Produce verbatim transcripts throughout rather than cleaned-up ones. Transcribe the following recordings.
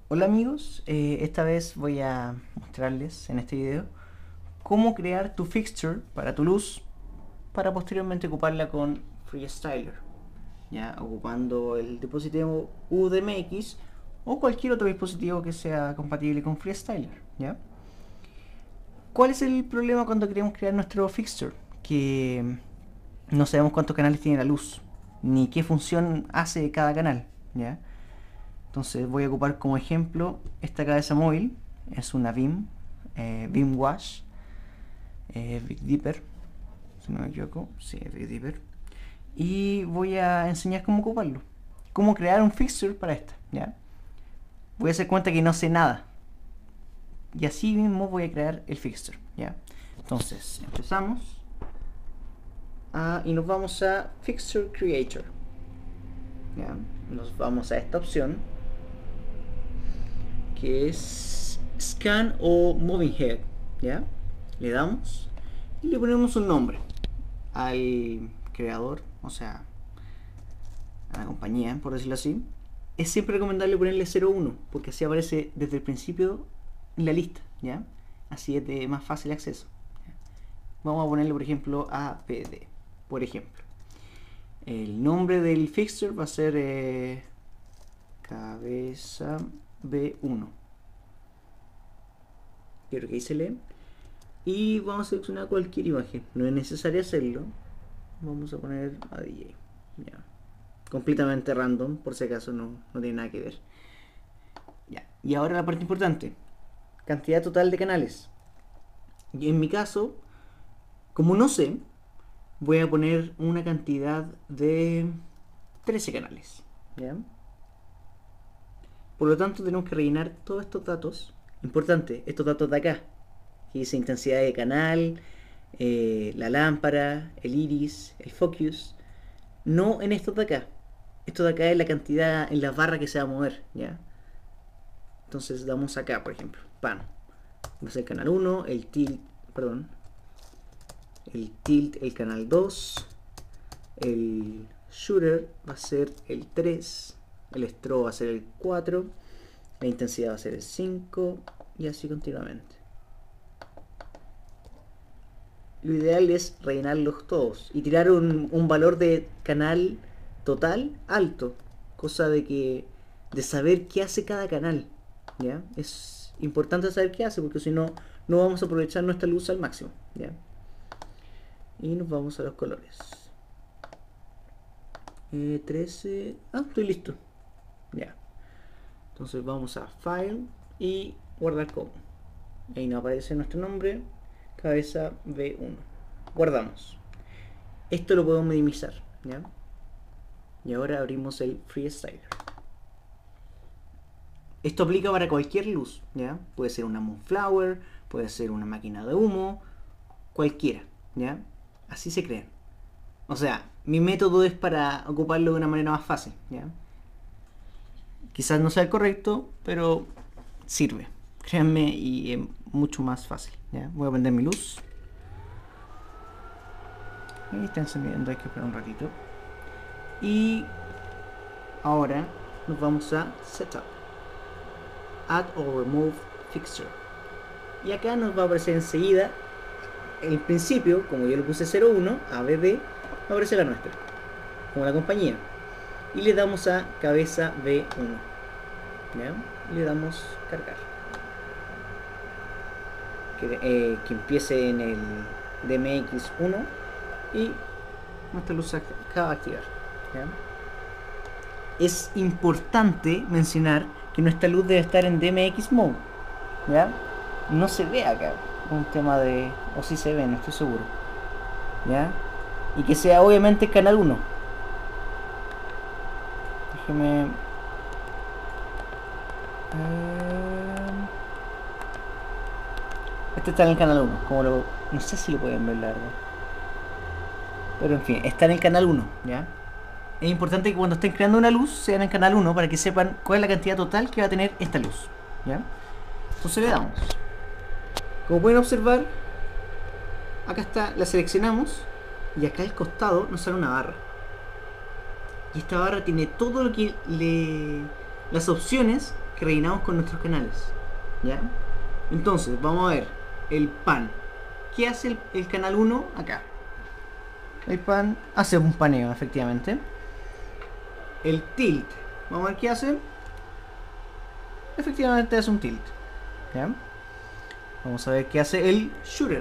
Hola amigos, eh, esta vez voy a mostrarles en este video cómo crear tu fixture para tu luz para posteriormente ocuparla con Freestyler, ya ocupando el dispositivo U D M X o cualquier otro dispositivo que sea compatible con Freestyler, ¿ya? ¿Cuál es el problema cuando queremos crear nuestro fixture? Que no sabemos cuántos canales tiene la luz, ni qué función hace cada canal, ¿ya? Entonces voy a ocupar como ejemplo esta cabeza móvil, es una Beam, eh, Beam Wash, eh, Big Dipper, si no me equivoco, sí, Big Dipper. Y voy a enseñar cómo ocuparlo, cómo crear un fixture para esta, ¿ya? Voy a hacer cuenta que no sé nada, y así mismo voy a crear el fixture, ¿ya? Entonces empezamos a, y nos vamos a Fixture Creator, ¿ya? Nos vamos a esta opción que es Scan o Moving Head, ¿ya? Le damos y le ponemos un nombre al creador, o sea, a la compañía, por decirlo así. Es siempre recomendable ponerle cero uno, porque así aparece desde el principio en la lista, ¿ya? Así es de más fácil acceso, ¿ya? Vamos a ponerle, por ejemplo, A P D, por ejemplo. El nombre del fixture va a ser eh, cabeza B uno. Quiero que ahí se lee. Y vamos a seleccionar cualquier imagen. No es necesario hacerlo. Vamos a poner a D J. Ya. Completamente random, por si acaso no, no tiene nada que ver. Ya. Y ahora la parte importante. Cantidad total de canales. Y en mi caso, como no sé, voy a poner una cantidad de trece canales. ¿Ya? Por lo tanto, tenemos que rellenar todos estos datos. Importante, estos datos de acá. Que dice intensidad de canal, eh, la lámpara, el iris, el focus. No en estos de acá. Esto de acá es la cantidad en la barra que se va a mover, ¿ya? Entonces damos acá, por ejemplo, pan. Va a ser el canal uno, el tilt, perdón, el tilt, el canal dos, el shooter va a ser el tres, el strobe va a ser el cuatro, la intensidad va a ser el cinco y así continuamente. Lo ideal es rellenarlos todos y tirar un, un valor de canal total alto, cosa de que de saber qué hace cada canal, ¿ya? Es importante saber qué hace porque si no no vamos a aprovechar nuestra luz al máximo, ¿ya? Y nos vamos a los colores. Eh, trece, ah, estoy listo, ya. Entonces vamos a File y guardar como. Ahí nos aparece nuestro nombre, cabeza B uno. Guardamos. Esto lo podemos minimizar, ¿ya? Y ahora abrimos el Freestyler. Esto aplica para cualquier luz, ¿ya? Puede ser una Moonflower, puede ser una máquina de humo, cualquiera, ¿ya? Así se crean. O sea, mi método es para ocuparlo de una manera más fácil, ¿ya? Quizás no sea el correcto, pero sirve. Créanme, y es mucho más fácil, ¿ya? Voy a prender mi luz. Ahí está encendiendo, hay que esperar un ratito. Y ahora nos vamos a Setup, Add or Remove Fixture. Y acá nos va a aparecer enseguida, en principio, como yo le puse cero uno, A B D, va a aparecer la nuestra, como la compañía. Y le damos a cabeza B uno, ¿ya? Y le damos cargar. Que, eh, que empiece en el D M X uno y nuestra luz se acaba de activar, ¿ya? Es importante mencionar que nuestra luz debe estar en D M X mode, ¿ya? No se ve acá un tema de, o si sí se ve, no estoy seguro, ¿ya? Y que sea obviamente canal uno. Déjeme eh... este está en el canal uno, como lo, no sé si lo pueden ver, la verdad, pero en fin, está en el canal uno, ¿ya? Es importante que cuando estén creando una luz sea en el canal uno para que sepan cuál es la cantidad total que va a tener esta luz, ¿ya? Entonces le damos. Como pueden observar, acá está, la seleccionamos y acá al costado nos sale una barra. Y esta barra tiene todo lo que le, las opciones que rellenamos con nuestros canales, ¿ya? Entonces, vamos a ver el pan. ¿Qué hace el, el canal uno acá? El pan hace un paneo, efectivamente. El tilt, vamos a ver qué hace. Efectivamente hace un tilt, ¿ya? Vamos a ver qué hace el shooter.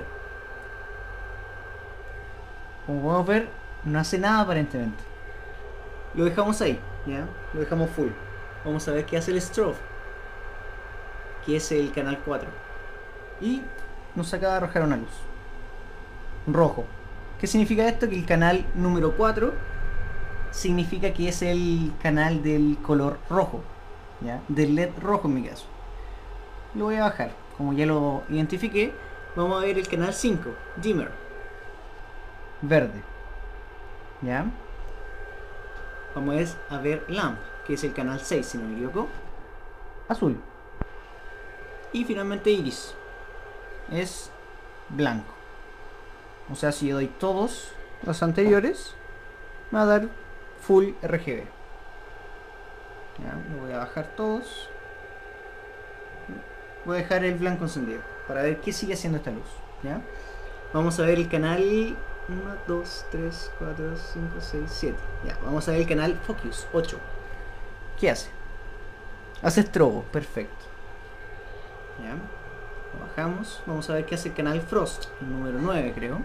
Como podemos ver, no hace nada aparentemente. Lo dejamos ahí, ¿ya? Lo dejamos full. Vamos a ver qué hace el strobe, que es el canal cuatro. Y nos acaba de arrojar una luz rojo. ¿Qué significa esto? Que el canal número cuatro significa que es el canal del color rojo, ¿ya? Del L E D rojo en mi caso. Lo voy a bajar. Como ya lo identifiqué, vamos a ver el canal cinco, dimmer, verde, ¿ya? Vamos a ver lamp, que es el canal seis, si no me equivoco, azul. Y finalmente iris es blanco. O sea, si yo doy todos los anteriores, me va a dar full R G B. Ya, lo voy a bajar todos. Voy a dejar el blanco encendido para ver qué sigue haciendo esta luz, ¿ya? Vamos a ver el canal uno, dos, tres, cuatro, cinco, seis, siete. Ya, vamos a ver el canal Focus ocho. ¿Qué hace? Hace strobo, perfecto. Ya, lo bajamos. Vamos a ver qué hace el canal Frost, el número nueve creo.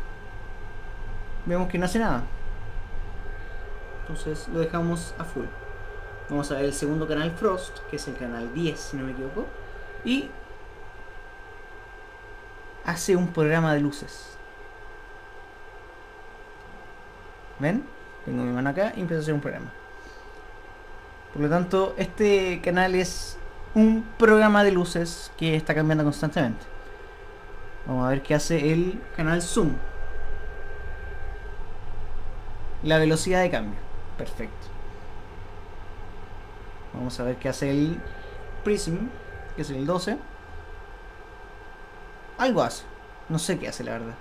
Vemos que no hace nada. Entonces lo dejamos a full. Vamos a ver el segundo canal Frost, que es el canal diez si no me equivoco. Y hace un programa de luces. ¿Ven? Tengo mi mano acá y empiezo a hacer un programa. Por lo tanto, este canal es un programa de luces que está cambiando constantemente. Vamos a ver qué hace el canal Zoom. La velocidad de cambio. Perfecto. Vamos a ver qué hace el Prism, que es el doce. Algo hace. No sé qué hace, la verdad.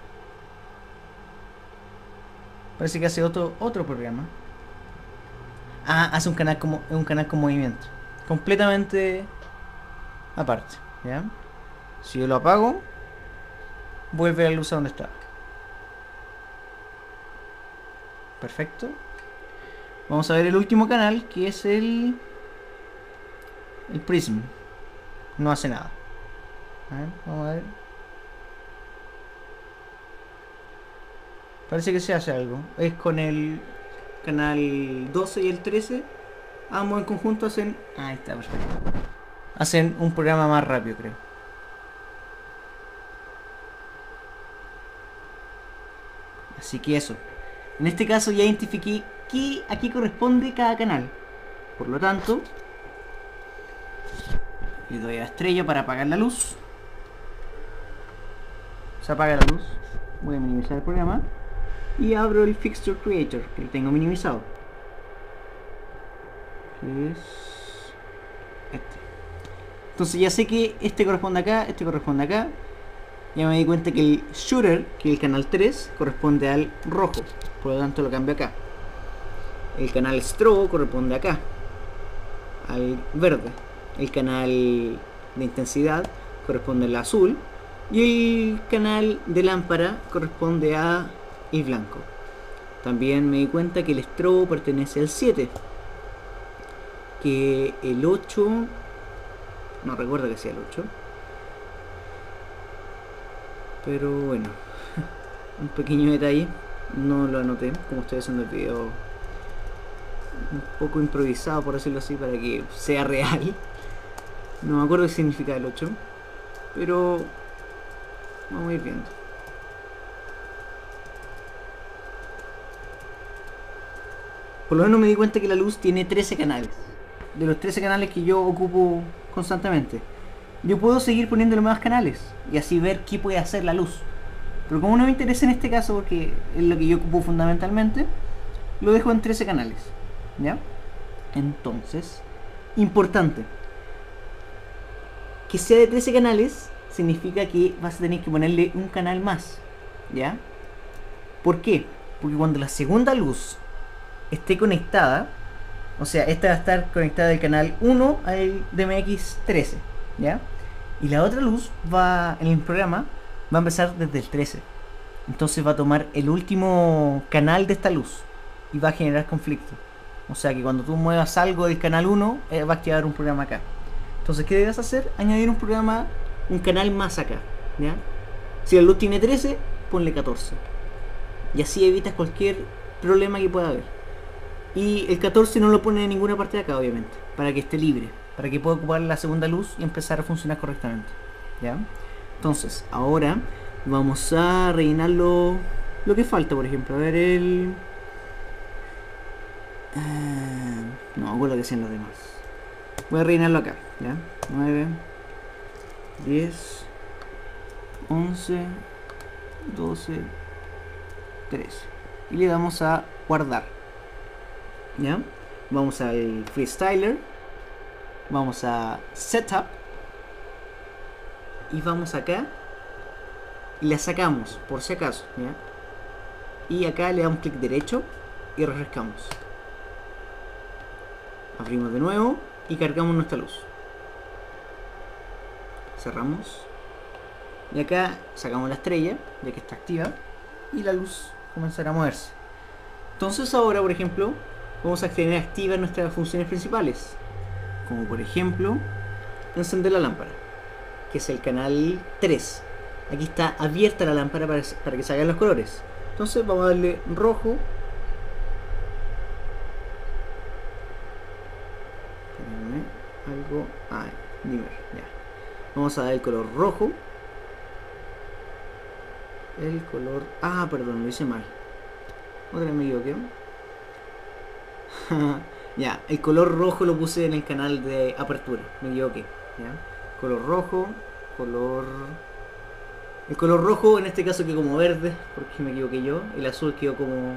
Parece que hace otro, otro programa. Ah, hace un canal como un canal con movimiento. Completamente aparte, ¿ya? Si yo lo apago, vuelve la luz a donde estaba. Perfecto. Vamos a ver el último canal, que es el el Prism. No hace nada. A ver, vamos a ver. Parece que se hace algo. Es con el canal doce y el trece. Ambos en conjunto hacen... Ah, ahí está, perfecto. Hacen un programa más rápido, creo. Así que eso. En este caso ya identifiqué qué, a qué corresponde cada canal. Por lo tanto, le doy a la estrella para apagar la luz. Se apaga la luz. Voy a minimizar el programa. Y abro el Fixture Creator, que lo tengo minimizado. Que es este. Entonces ya sé que este corresponde acá, este corresponde acá. Ya me di cuenta que el Shooter, que es el canal tres, corresponde al rojo. Por lo tanto lo cambio acá. El canal Strobo corresponde acá, al verde. El canal de intensidad corresponde al azul. Y el canal de lámpara corresponde a el blanco. También me di cuenta que el strobo pertenece al siete, que el ocho no recuerdo que sea el ocho, pero bueno, un pequeño detalle, no lo anoté, como estoy haciendo el video un poco improvisado, por decirlo así, para que sea real. No me acuerdo qué significa el ocho, pero vamos a ir viendo. Por lo menos me di cuenta que la luz tiene trece canales. De los trece canales que yo ocupo constantemente, yo puedo seguir poniéndole más canales y así ver qué puede hacer la luz. Pero como no me interesa en este caso, porque es lo que yo ocupo fundamentalmente, lo dejo en trece canales, ¿ya? Entonces, importante, que sea de trece canales significa que vas a tener que ponerle un canal más, ¿ya? ¿Por qué? Porque cuando la segunda luz esté conectada, O sea, esta va a estar conectada del canal uno al D M X trece, ¿ya? Y la otra luz va, en el programa, va a empezar desde el trece. Entonces va a tomar el último canal de esta luz y va a generar conflicto. O sea que cuando tú muevas algo del canal uno, eh, va a activar un programa acá. Entonces, ¿qué debes hacer? Añadir un programa, un canal más acá, ¿ya? Si la luz tiene trece, ponle catorce. Y así evitas cualquier problema que pueda haber. Y el catorce no lo pone en ninguna parte de acá, obviamente, para que esté libre, para que pueda ocupar la segunda luz y empezar a funcionar correctamente, ¿ya? Entonces, ahora vamos a rellenar lo, lo que falta, por ejemplo. A ver, el... Uh, no me acuerdo que sean los demás. Voy a rellenarlo acá, ¿ya? nueve, diez, once, doce, trece. Y le damos a guardar, ¿ya? Vamos al Freestyler, vamos a Setup y vamos acá y la sacamos por si acaso, ¿ya? Y acá le damos clic derecho y refrescamos. Abrimos de nuevo y cargamos nuestra luz. Cerramos y acá sacamos la estrella ya que está activa y la luz comenzará a moverse. Entonces ahora, por ejemplo, vamos a tener activas nuestras funciones principales, como por ejemplo encender la lámpara, que es el canal tres. Aquí está abierta la lámpara para, para que salgan los colores. Entonces vamos a darle rojo. Espérenme, algo. Ah, dimmer, ya. Vamos a dar el color rojo. El color. Ah, perdón, lo hice mal. Otra vez me equivoqué. Ya, el color rojo lo puse en el canal de apertura. Me equivoqué. ¿Ya? Color rojo, color... El color rojo en este caso quedó como verde, porque me equivoqué yo. El azul quedó como...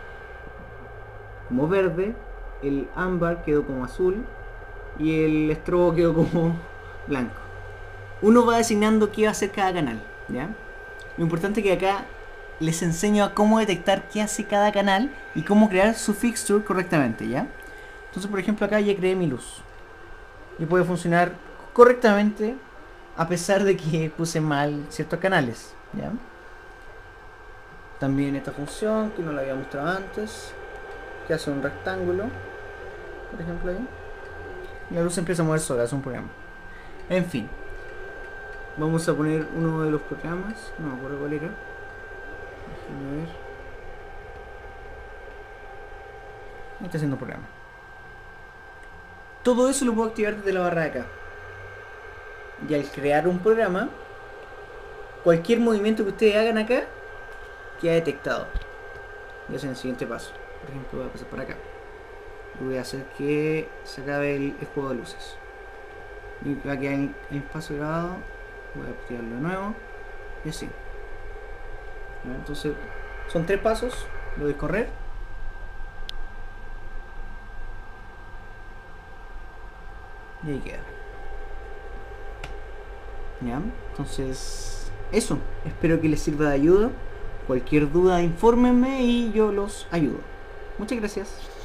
como verde. El ámbar quedó como azul. Y el estrobo quedó como blanco. Uno va designando qué va a hacer cada canal, ¿ya? Lo importante es que acá les enseño a cómo detectar qué hace cada canal y cómo crear su fixture correctamente, ¿ya? Entonces, por ejemplo, acá ya creé mi luz y puede funcionar correctamente a pesar de que puse mal ciertos canales, ¿ya? También esta función que no la había mostrado antes, que hace un rectángulo, por ejemplo ahí, y la luz empieza a mover sola, es un programa. En fin, vamos a poner uno de los programas, no me acuerdo cuál era. Déjenme ver. Ahí está haciendo programa. Todo eso lo puedo activar desde la barra de acá. Y al crear un programa, cualquier movimiento que ustedes hagan acá queda detectado. Y hacen el siguiente paso. Por ejemplo, voy a pasar por acá. Voy a hacer que se acabe el, el juego de luces. Y va a quedar en el espacio grabado. Voy a activarlo de nuevo. Y así. Entonces, son tres pasos. Lo doy correr. Y ahí queda. ¿Ya? Entonces, eso. Espero que les sirva de ayuda. Cualquier duda, infórmenme y yo los ayudo. Muchas gracias.